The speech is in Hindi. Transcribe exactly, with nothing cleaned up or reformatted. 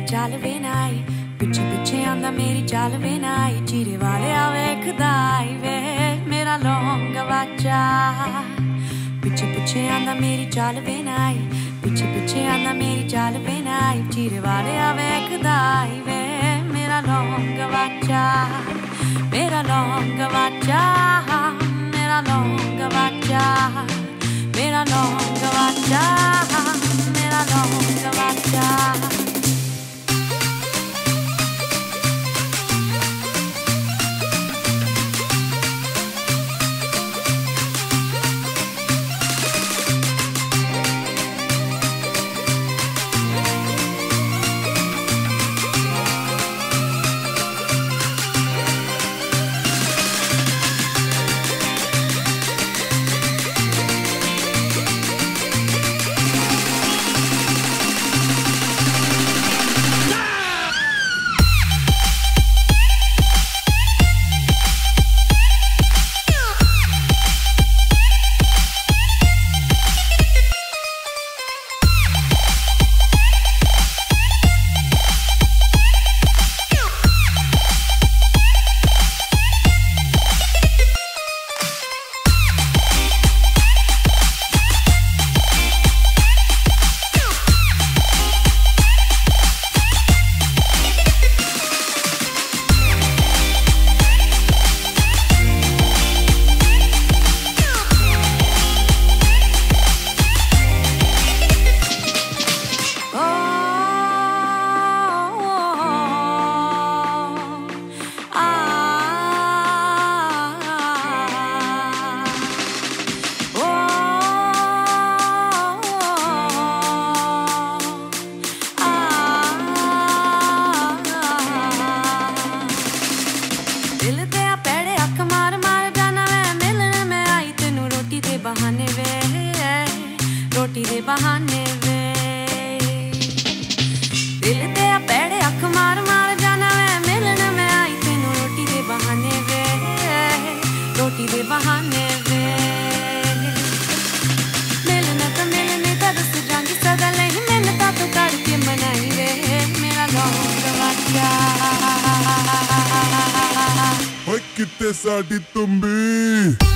चाल वे नाई, पिछे पिछे आंदा मेरी चाल वे नाई, चीरे वाले वेखदा आई वे मेरा लौंग वाचा। पिछे पिछे आंदा मेरी चाल वे नाई, पिछे पिछे आंदा मेरी चाल वे नाई, चीरे वाले वेखदा आई वे मेरा लौंग वाचा, मेरा लौंग वाचा, मेरा लौंग वाचा, मेरा लौंग वाचा, मेरा लौंग वाचा। दिल ते आ पैड़े अख मार मार जाना वे, मिलने में आई तेनू रोटी दे बहाने वे, रोटी दे बहाने वे। दिल ते आ पैड़े अख मार मार जाना वे, मिलने में आई तेनू रोटी दे बहाने वे, रोटी दे बहाने वे। मिलने तो मिलने तो रुस जांगी सदा नहीं, मिलता तो करके मनाई वे मेरा लौंग वाचा। कित्ते साडी तुम्बी